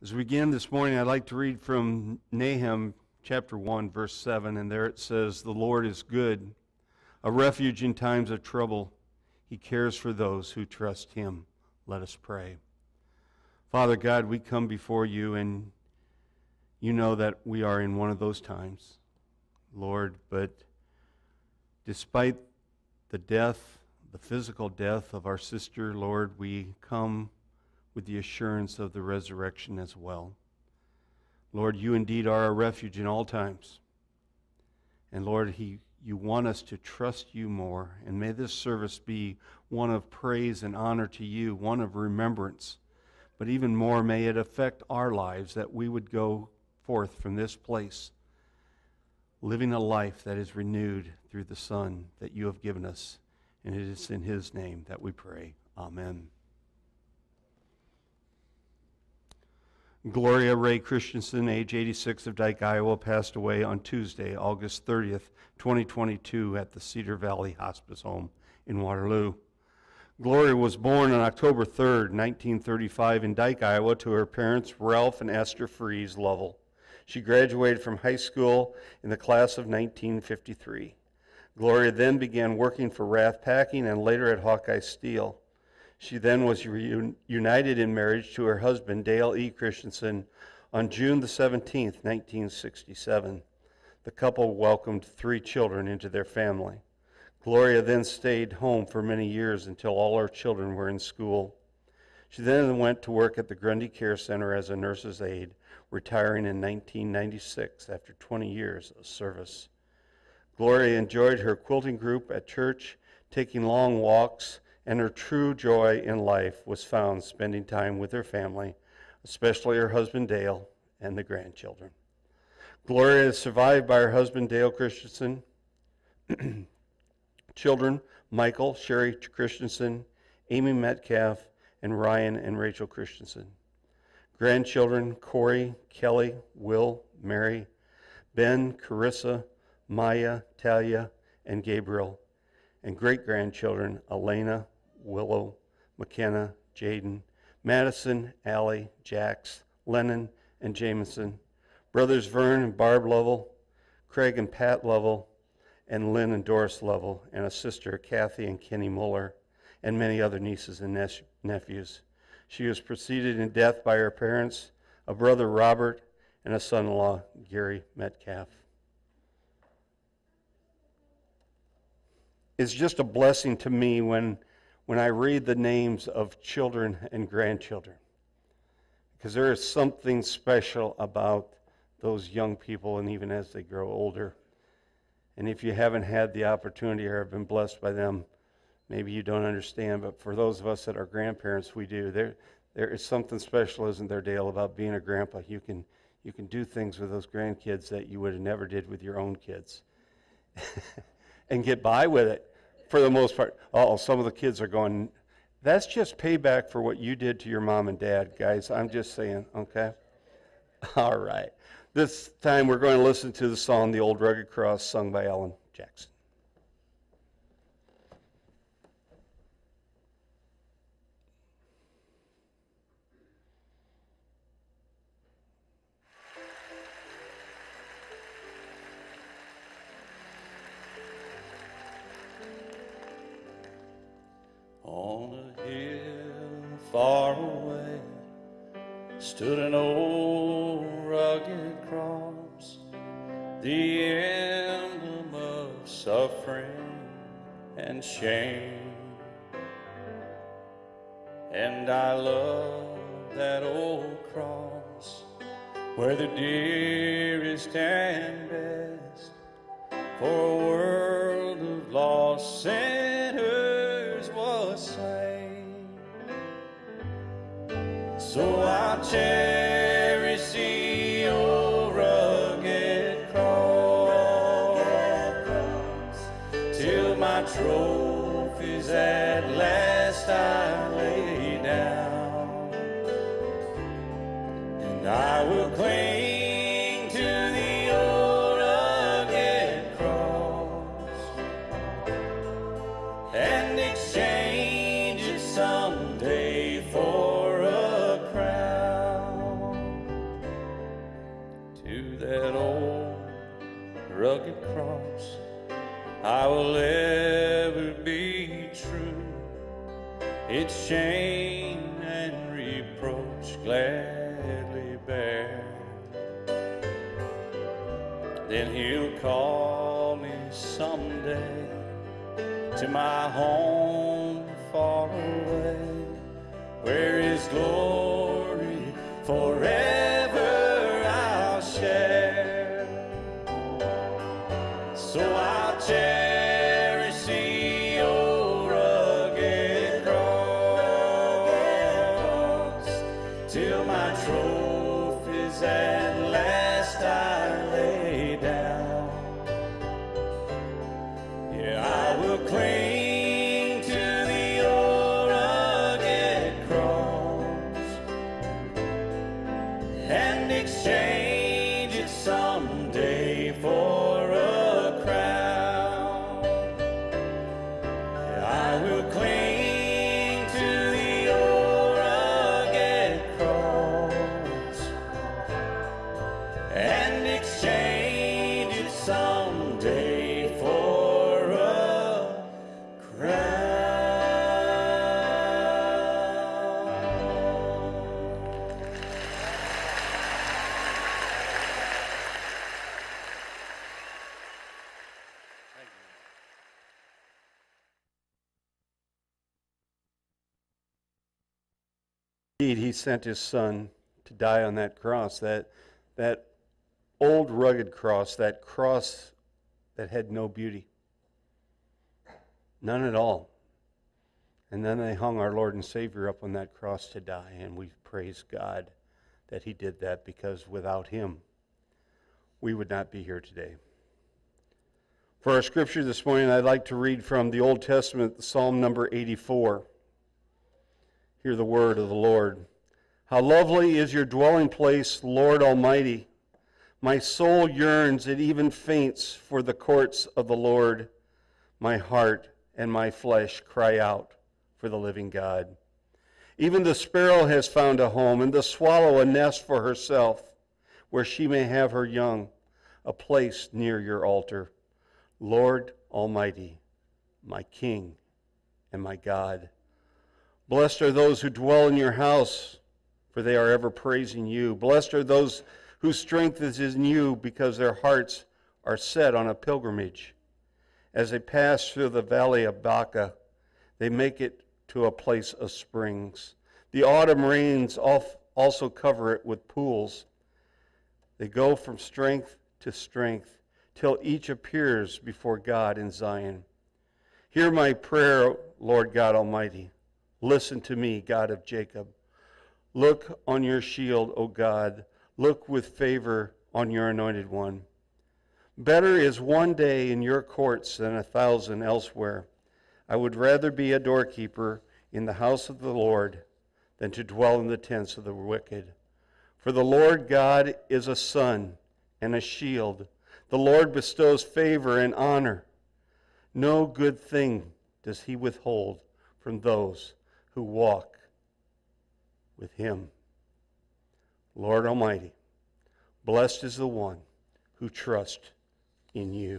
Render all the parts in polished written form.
As we begin this morning, I'd like to read from Nahum chapter 1, verse 7, and there it says, "The Lord is good, a refuge in times of trouble. He cares for those who trust him." Let us pray. Father God, we come before you, and you know that we are in one of those times, Lord, but despite the death, the physical death of our sister, Lord, we come with the assurance of the resurrection as well. Lord, you indeed are a refuge in all times. And Lord, you want us to trust you more. And may this service be one of praise and honor to you, one of remembrance. But even more, may it affect our lives, that we would go forth from this place living a life that is renewed through the Son that you have given us. And it is in his name that we pray. Amen. Gloria Ray Christensen, age 86, of Dike, Iowa, passed away on Tuesday, August 30th, 2022, at the Cedar Valley Hospice Home in Waterloo. Gloria was born on October 3rd, 1935, in Dike, Iowa, to her parents, Ralph and Esther Fries Lovell. She graduated from high school in the class of 1953. Gloria then began working for Rath Packing and later at Hawkeye Steel. She then was reunited in marriage to her husband, Dale E. Christensen, on June the 17th, 1967. The couple welcomed 3 children into their family. Gloria then stayed home for many years until all her children were in school. She then went to work at the Grundy Care Center as a nurse's aide, retiring in 1996 after 20 years of service. Gloria enjoyed her quilting group at church, taking long walks, and her true joy in life was found spending time with her family, especially her husband Dale and the grandchildren. Gloria is survived by her husband Dale Christensen, children Michael, Sherry Christensen, Amy Metcalf, and Ryan and Rachel Christensen. Grandchildren Corey, Kelly, Will, Mary, Ben, Carissa, Maya, Talia, and Gabriel. And great-grandchildren Elena, Willow, McKenna, Jaden, Madison, Allie, Jax, Lennon, and Jameson, brothers Vern and Barb Lovell, Craig and Pat Lovell, and Lynn and Doris Lovell, and a sister, Kathy and Kenny Muller, and many other nieces and nephews. She was preceded in death by her parents, a brother, Robert, and a son-in-law, Gary Metcalf. It's just a blessing to me when I read the names of children and grandchildren, because there is something special about those young people, and even as they grow older. And if you haven't had the opportunity or have been blessed by them, maybe you don't understand, but for those of us that are grandparents, we do. There is something special, isn't there, Dale, about being a grandpa? You can do things with those grandkids that you would have never did with your own kids. And get by with it for the most part. Some of the kids are going, that's just payback for what you did to your mom and dad, guys. I'm just saying, okay? All right. This time we're going to listen to the song, "The Old Rugged Cross," sung by Alan Jackson. On a hill far away stood an old rugged cross, the emblem of suffering and shame. And I love that old cross, where the dearest and best for a world of lost sinners was slain. So I'll cherish the old rugged cross till my trophies at last I lay down, and I will cling to the old rugged cross and exchange it someday for a crown. rugged cross, I will ever be true. Its shame and reproach gladly bear. Then he'll call me someday to my home far away, where his glory forever I'll share. So I'll cherish the old rugged cross till my trophies at last I lay down. Yeah, I will cling to the old rugged cross and exchange it someday for a crown. Yeah, I will cling to the old rugged cross and exchange it someday for a crown. Indeed, he sent his son to die on that cross, that old rugged cross, that cross that had no beauty. None at all. And then they hung our Lord and Savior up on that cross to die, and we praise God that he did that, because without him, we would not be here today. For our scripture this morning, I'd like to read from the Old Testament, Psalm number 84. Hear the word of the Lord. How lovely is your dwelling place, Lord Almighty. My soul yearns, it even faints for the courts of the Lord. My heart and my flesh cry out for the living God. Even the sparrow has found a home, and the swallow a nest for herself, where she may have her young, a place near your altar. Lord Almighty, my King and my God. Blessed are those who dwell in your house, for they are ever praising you. Blessed are those whose strength is in you, because their hearts are set on a pilgrimage. As they pass through the valley of Baca, they make it to a place of springs. The autumn rains also cover it with pools. They go from strength to strength, till each appears before God in Zion. Hear my prayer, Lord God Almighty. Listen to me, God of Jacob. Look on your shield, O God. Look with favor on your anointed one. Better is one day in your courts than 1,000 elsewhere. I would rather be a doorkeeper in the house of the Lord than to dwell in the tents of the wicked. For the Lord God is a sun and a shield. The Lord bestows favor and honor. No good thing does he withhold from those who walk with him. Lord Almighty, blessed is the one who trusts in you.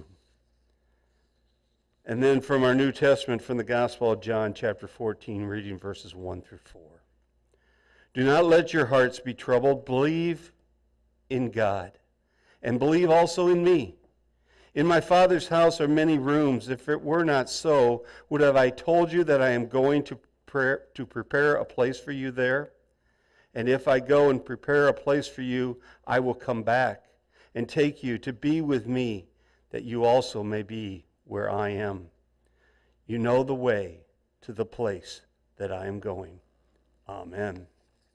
And then from our New Testament, from the Gospel of John, chapter 14, reading verses 1 through 4. Do not let your hearts be troubled. Believe in God, and believe also in me. In my Father's house are many rooms. If it were not so, would have I told you that I am going to prepare a place for you there? And if I go and prepare a place for you, I will come back and take you to be with me, that you also may be where I am. You know the way to the place that I am going. Amen.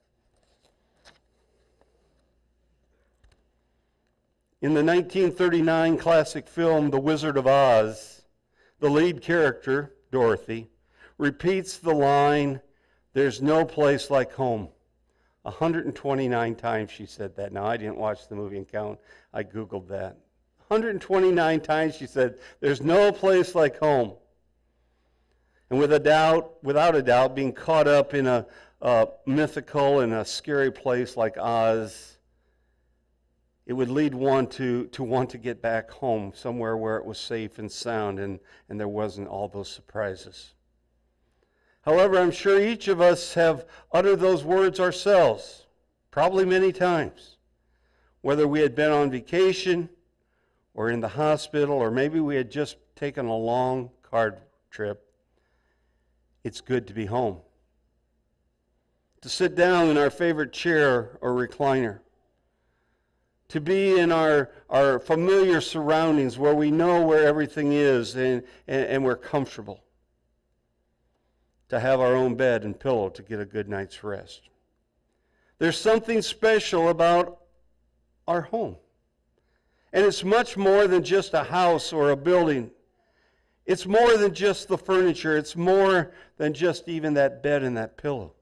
In the 1939 classic film, The Wizard of Oz, the lead character, Dorothy, repeats the line, "There's no place like home." 129 times she said that. Now, I didn't watch the movie and count. I Googled that. 129 times she said, "There's no place like home." And without a doubt, being caught up in a mythical and a scary place like Oz it would lead one to want to get back home, somewhere where it was safe and sound and there wasn't all those surprises. However, I'm sure each of us have uttered those words ourselves, probably many times, whether we had been on vacation or in the hospital, or maybe we had just taken a long car trip. It's good to be home. To sit down in our favorite chair or recliner. To be in our familiar surroundings where we know where everything is and we're comfortable. To have our own bed and pillow to get a good night's rest. There's something special about our home. And it's much more than just a house or a building. It's more than just the furniture. It's more than just even that bed and that pillow.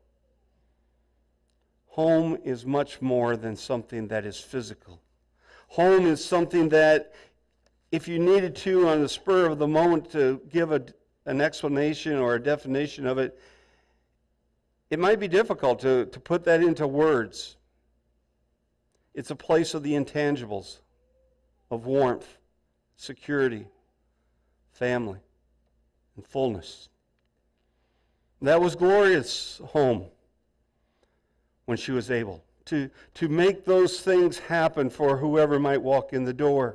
Home is much more than something that is physical. Home is something that, if you needed to on the spur of the moment to give an explanation or a definition of it, it might be difficult to put that into words. It's a place of the intangibles, of warmth, security, family, and fullness. That was Gloria's home when she was able to make those things happen for whoever might walk in the door.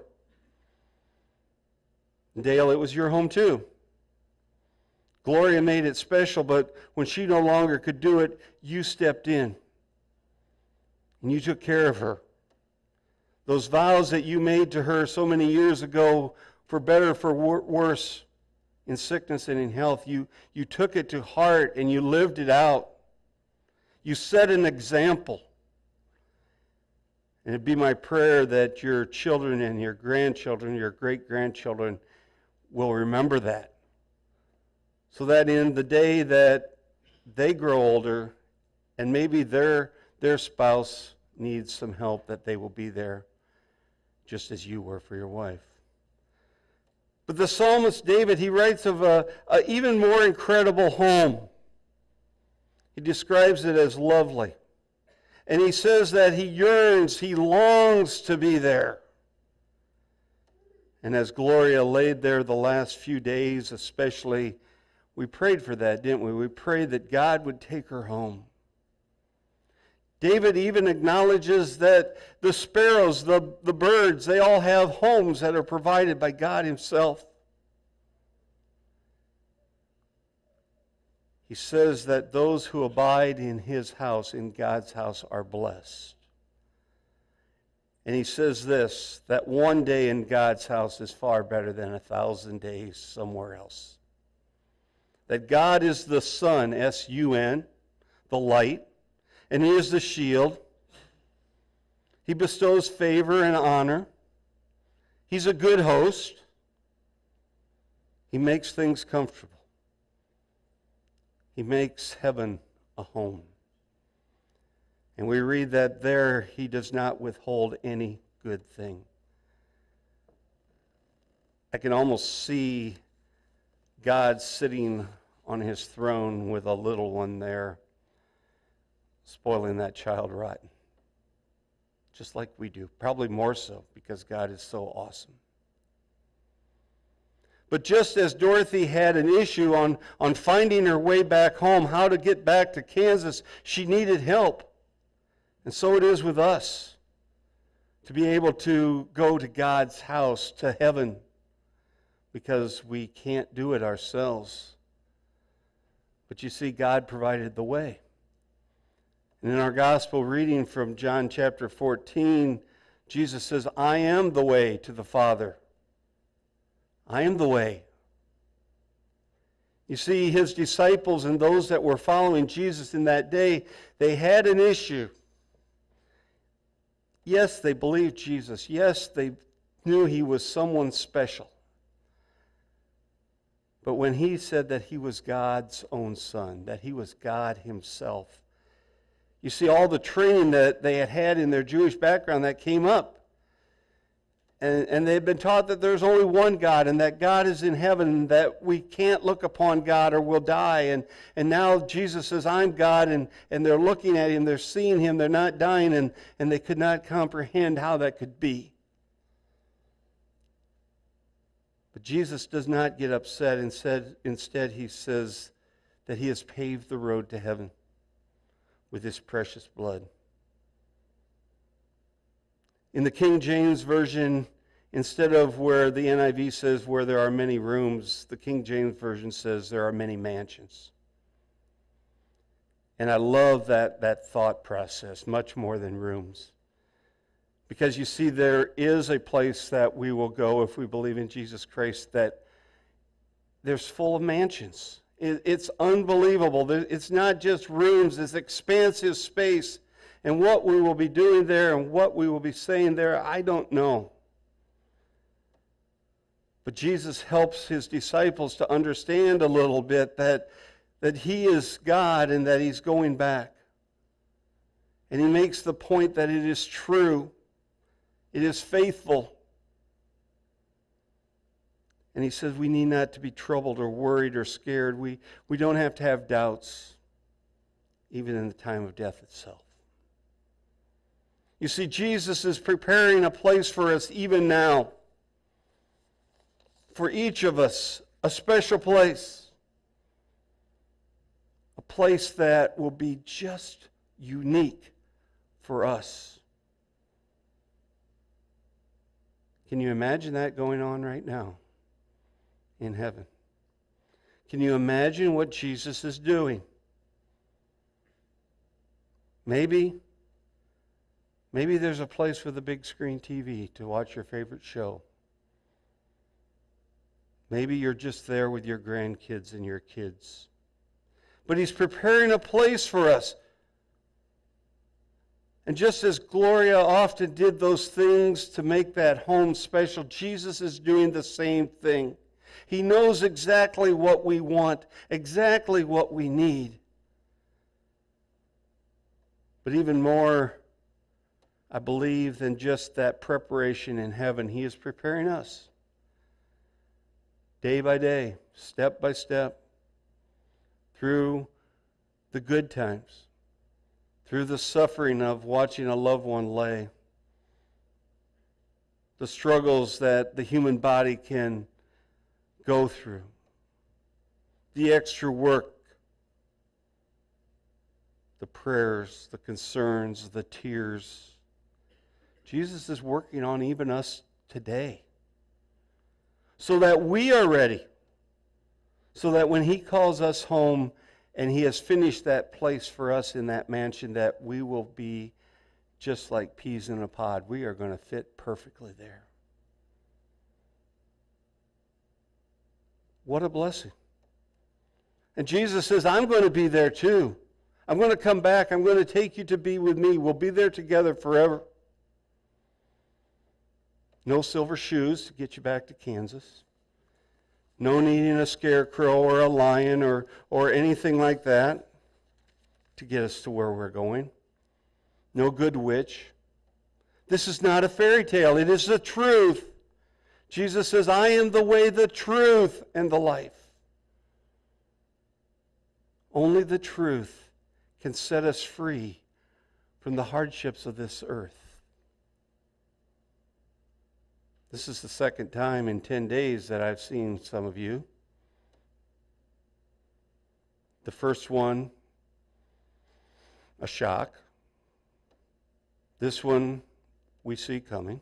Dale, it was your home too. Gloria made it special, but when she no longer could do it, you stepped in and you took care of her. Those vows that you made to her so many years ago, for better, for worse, in sickness and in health, you took it to heart and you lived it out. You set an example. And it'd be my prayer that your children and your grandchildren, your great-grandchildren, will remember that. So that in the day that they grow older and maybe their spouse needs some help, that they will be there just as you were for your wife. But the psalmist David, he writes of an even more incredible home. He describes it as lovely. And he says that he yearns, he longs to be there. And as Gloria laid there the last few days especially, we prayed for that, didn't we? We prayed that God would take her home. David even acknowledges that the sparrows, the birds, they all have homes that are provided by God himself. He says that those who abide in his house, in God's house, are blessed. And he says this, that one day in God's house is far better than 1,000 days somewhere else. That God is the sun, S-U-N, the light, and he is the shield. He bestows favor and honor. He's a good host. He makes things comfortable. He makes heaven a home. And we read that there he does not withhold any good thing. I can almost see God sitting on his throne with a little one there, spoiling that child rotten. Just like we do. Probably more so, because God is so awesome. But just as Dorothy had an issue on finding her way back home, how to get back to Kansas, she needed help. And so it is with us, to be able to go to God's house, to heaven, because we can't do it ourselves. But you see, God provided the way. And in our gospel reading from John chapter 14, Jesus says, I am the way to the Father. I am the way. You see, his disciples and those that were following Jesus in that day, they had an issue. Yes, they believed Jesus. Yes, they knew he was someone special. But when he said that he was God's own son, that he was God himself, you see, all the training that they had in their Jewish background, that came up. And they've been taught that there's only one God and that God is in heaven, that we can't look upon God or we'll die. And now Jesus says, I'm God, and they're looking at him, they're seeing him, they're not dying, and they could not comprehend how that could be. But Jesus does not get upset. Instead, he says that he has paved the road to heaven with his precious blood. In the King James Version, instead of where the NIV says where there are many rooms, the King James Version says there are many mansions. And I love that thought process, much more than rooms. Because you see, there is a place that we will go if we believe in Jesus Christ that there's full of mansions. It's unbelievable. It's not just rooms, it's expansive space. And what we will be doing there and what we will be saying there, I don't know. But Jesus helps his disciples to understand a little bit that he is God and that he's going back. And he makes the point that it is true. It is faithful. And he says we need not to be troubled or worried or scared. We don't have to have doubts, even in the time of death itself. You see, Jesus is preparing a place for us even now. For each of us, a special place. A place that will be just unique for us. Can you imagine that going on right now in heaven? Can you imagine what Jesus is doing? Maybe there's a place with a big screen TV to watch your favorite show. Maybe you're just there with your grandkids and your kids. But he's preparing a place for us. And just as Gloria often did those things to make that home special, Jesus is doing the same thing. He knows exactly what we want, exactly what we need. But even more, I believe, than just that preparation in heaven, he is preparing us. Day by day, step by step, through the good times, through the suffering of watching a loved one lay, the struggles that the human body can go through, the extra work, the prayers, the concerns, the tears. Jesus is working on even us today so that we are ready, so that when he calls us home and he has finished that place for us in that mansion, that we will be just like peas in a pod. We are going to fit perfectly there. What a blessing. And Jesus says, I'm going to be there too. I'm going to come back. I'm going to take you to be with me. We'll be there together forever. No silver shoes to get you back to Kansas. No needing a scarecrow or a lion or anything like that to get us to where we're going. No good witch. This is not a fairy tale. It is the truth. Jesus says, I am the way, the truth, and the life. Only the truth can set us free from the hardships of this earth. This is the second time in 10 days that I've seen some of you. The first one, a shock. This one, we see coming.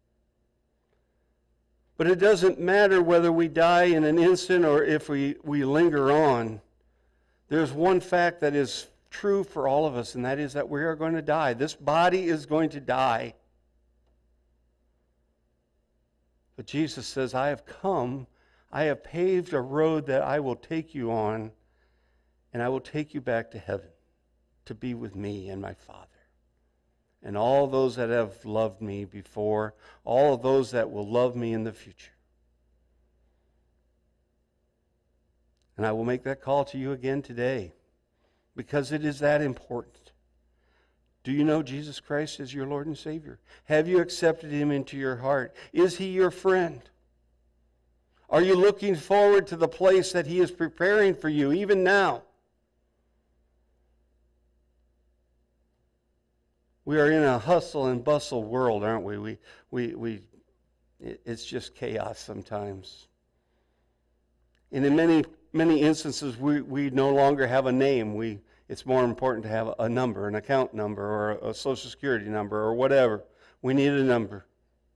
But it doesn't matter whether we die in an instant or if we linger on. There's one fact that is true for all of us, and that is that we are going to die. This body is going to die. But Jesus says, I have come, I have paved a road that I will take you on, and I will take you back to heaven to be with me and my Father. And all those that have loved me before, all of those that will love me in the future. And I will make that call to you again today, because it is that important. Do you know Jesus Christ as your Lord and Savior? Have you accepted him into your heart? Is he your friend? Are you looking forward to the place that he is preparing for you even now? We are in a hustle and bustle world, aren't we? It's just chaos sometimes. And in many instances, we no longer have a name. It's more important to have a number, an account number, or a Social Security number, or whatever. We need a number.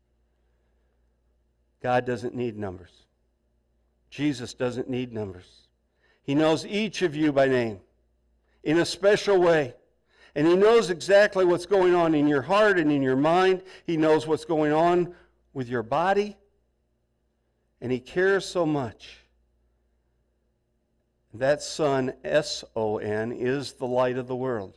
God doesn't need numbers. Jesus doesn't need numbers. He knows each of you by name in a special way. And he knows exactly what's going on in your heart and in your mind. He knows what's going on with your body. And he cares so much. That Son, S-O-N, is the light of the world.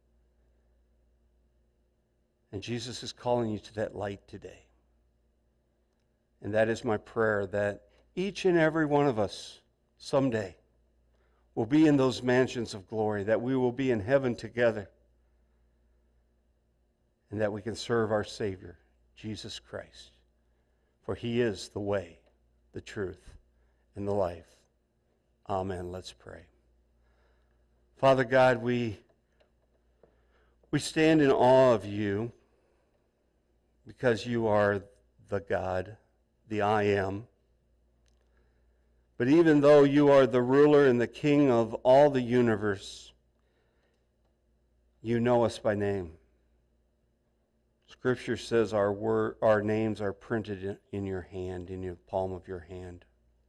And Jesus is calling you to that light today. And that is my prayer, that each and every one of us someday will be in those mansions of glory, that we will be in heaven together, and that we can serve our Savior, Jesus Christ. For he is the way, the truth, and the life. Amen. Let's pray. Father God, we stand in awe of you because you are the God, the I am. But even though you are the ruler and the king of all the universe, you know us by name. Scripture says our names are printed in your hand, in the palm of your hand.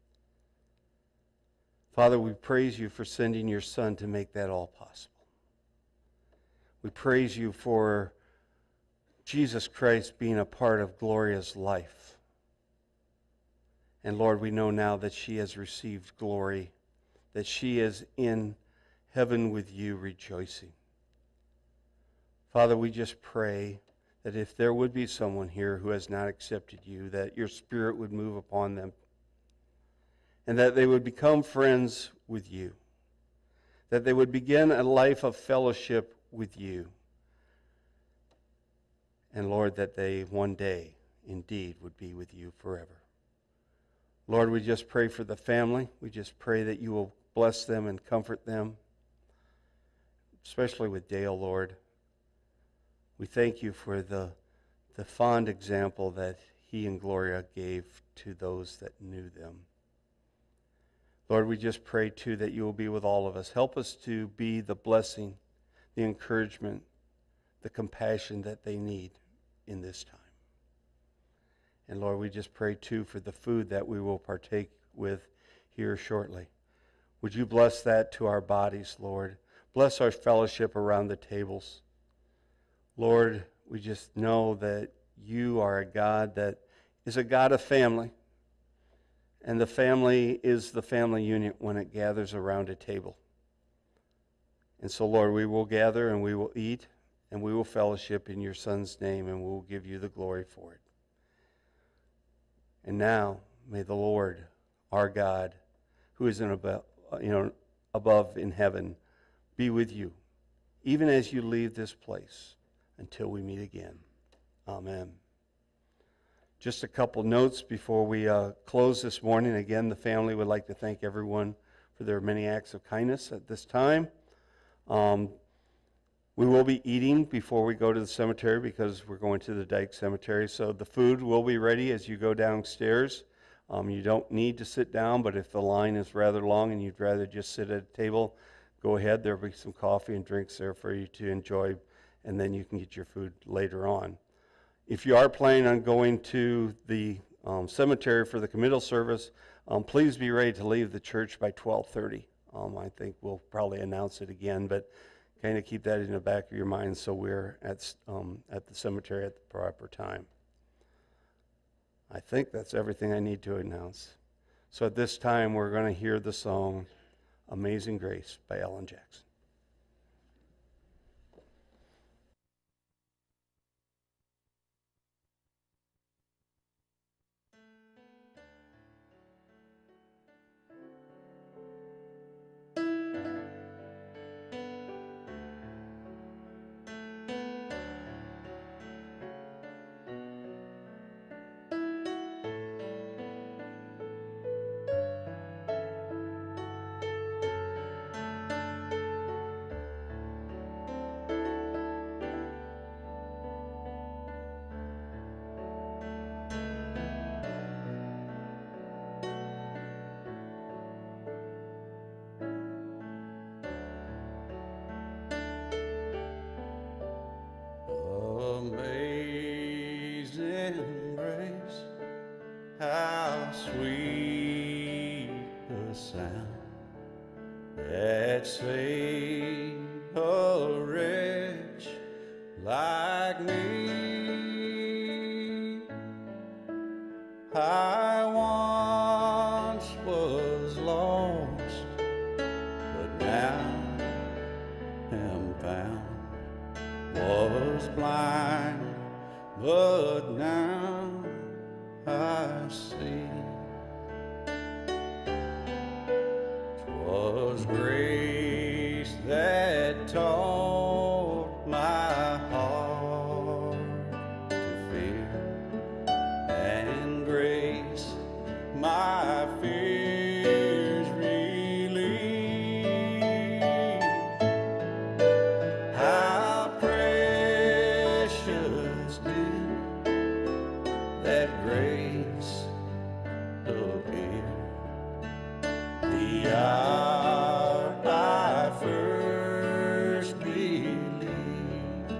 Father, we praise you for sending your Son to make that all possible. We praise you for Jesus Christ being a part of Gloria's life. And Lord, we know now that she has received glory, that she is in heaven with you rejoicing. Father, we just pray that if there would be someone here who has not accepted you, that your Spirit would move upon them, and that they would become friends with you, that they would begin a life of fellowship with you, and Lord, that they one day indeed would be with you forever. Lord, we just pray for the family. We just pray that you will bless them and comfort them, especially with Dale, Lord. We thank you for the fond example that he and Gloria gave to those that knew them. Lord, we just pray, too, that you will be with all of us. Help us to be the blessing, the encouragement, the compassion that they need in this time. And Lord, we just pray, too, for the food that we will partake with here shortly. Would you bless that to our bodies, Lord? Bless our fellowship around the tables. Lord, we just know that you are a God that is a God of family. And the family is the family unit when it gathers around a table. And so, Lord, we will gather and we will eat and we will fellowship in your Son's name, and we will give you the glory for it. And now, may the Lord, our God, who is above in heaven, be with you, even as you leave this place, until we meet again. Amen. Just a couple notes before we close this morning. Again, the family would like to thank everyone for their many acts of kindness at this time. We will be eating before we go to the cemetery because we're going to the Dyke Cemetery. So the food will be ready as you go downstairs. You don't need to sit down, but if the line is rather long and you'd rather just sit at a table, go ahead. There will be some coffee and drinks there for you to enjoy, and then you can get your food later on. If you are planning on going to the cemetery for the committal service, please be ready to leave the church by 12:30. I think we'll probably announce it again, but kind of keep that in the back of your mind so we're at the cemetery at the proper time. I think that's everything I need to announce. So at this time, we're going to hear the song Amazing Grace by Alan Jackson. that saved a wretch like me. I once was lost, but now am found. Was blind, but now I see. 'Twas grace that taught my heart to fear, and grace my fears relieved. How precious did that grace appear the hour I first believed.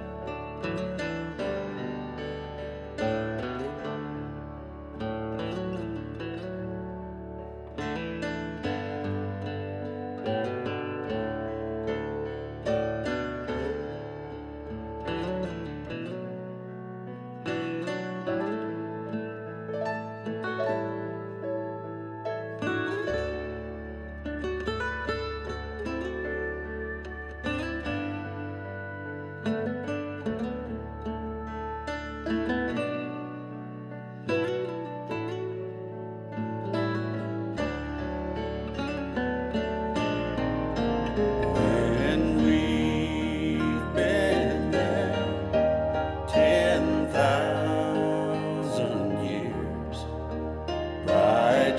When we've been there 10,000 years, bright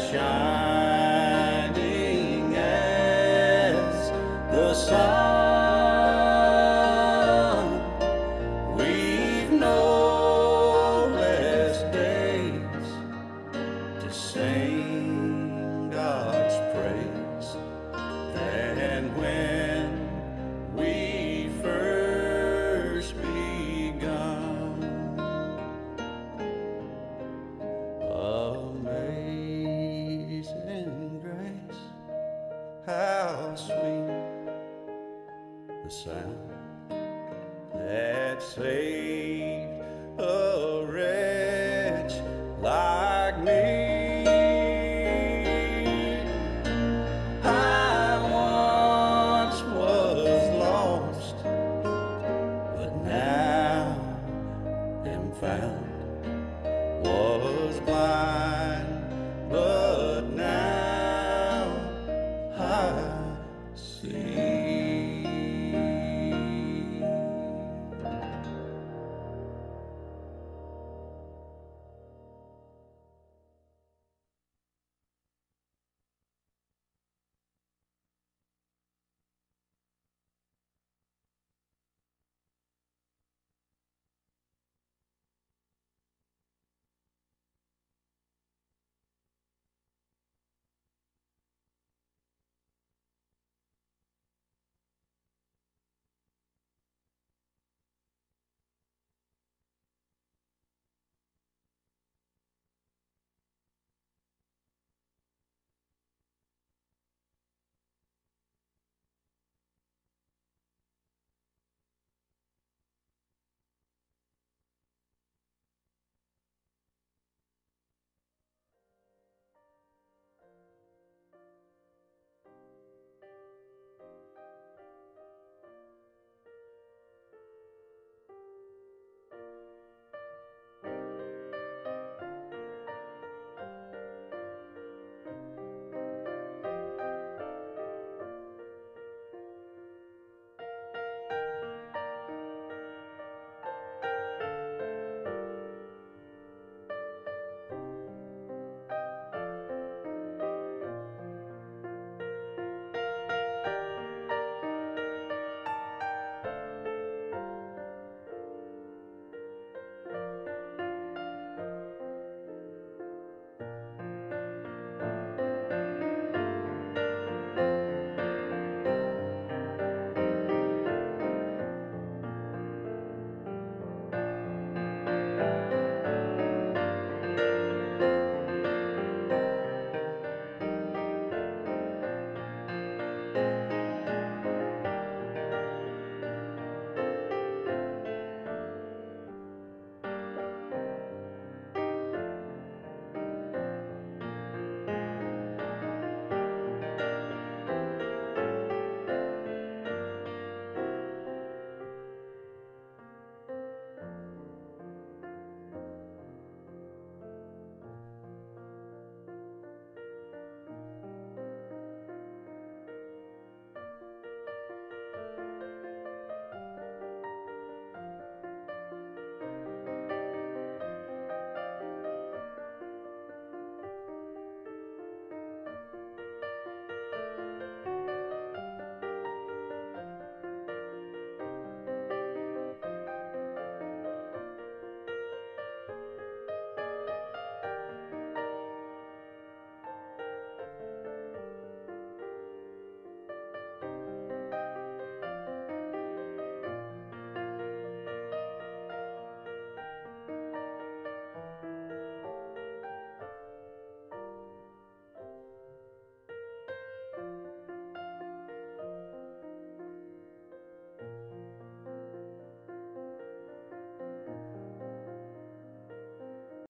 shining as the sun, we've no less days to sing God's praise than when we first begun. Amazing grace, how sweet the sound that saved a wretch like me. I once was lost, but now am found. Was blind,